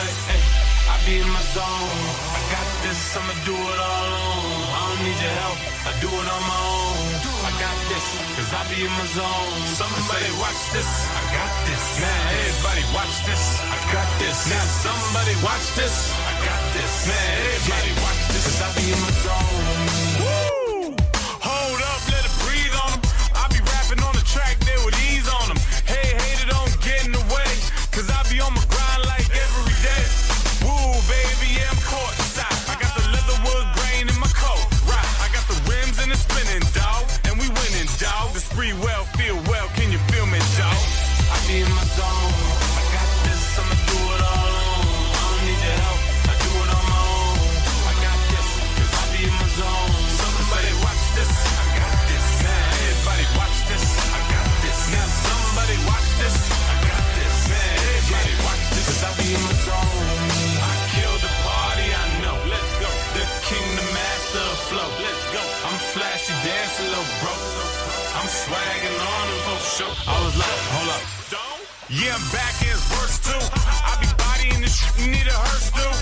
way, hey, I be in my zone. I got this, I'ma do it all alone. I don't need your help, I do it on my own. I got this, cause I be in my zone. Somebody watch this, I got this. Man, everybody watch this, I got this. Now somebody watch this, I got this. Man, everybody watch this, cause I be in my zone. Woo! Hold up, let it breathe on them. I be rapping on the track there with ease on them. Hey, hater, don't get in the way, cause I be on my grind like every day. Woo, baby, yeah, I'm caught inside. I got the leatherwood grain in my coat, right? I got the rims and the spinning, dog. And we winning, dog. The spree well, feel well, can you feel me, dog? I be in my zone. I got this, I'ma do it all alone. I don't need your help, I do it on my own. I got this, cause I be in my zone. Somebody watch this, I got this. Man, everybody watch this, I got this. Now somebody watch this, I got this. Man, everybody watch this, cause I be in my zone. I kill the party, I know. Let's go. The king, the master of flow. Let's go. I'm flashy, dancing, little bro. I'm swagging on them for sure. I was like, hold up. Yeah, I'm back in verse 2. I be bodying this shit, need a hearse, dude.